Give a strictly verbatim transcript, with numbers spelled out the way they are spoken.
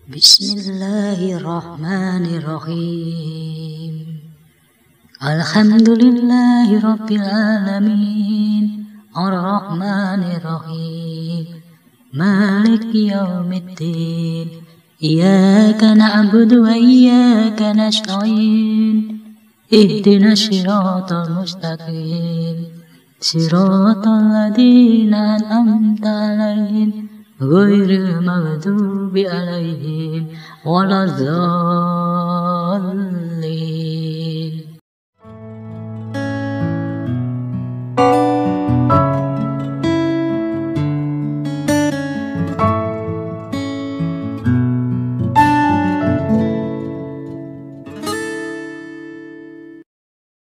Bismillahirrahmanirrahim. Alhamdulillahi rabbil alamin. Ar-Rahmanirrahim. Maliki yaumiddin. Iyyaka na'budu wa iyyaka nasta'in. Ihdinas siratal mustaqim. Siratal ladzina an'amta 'alaihim ghairil maghdubi 'alaihim waladdallin.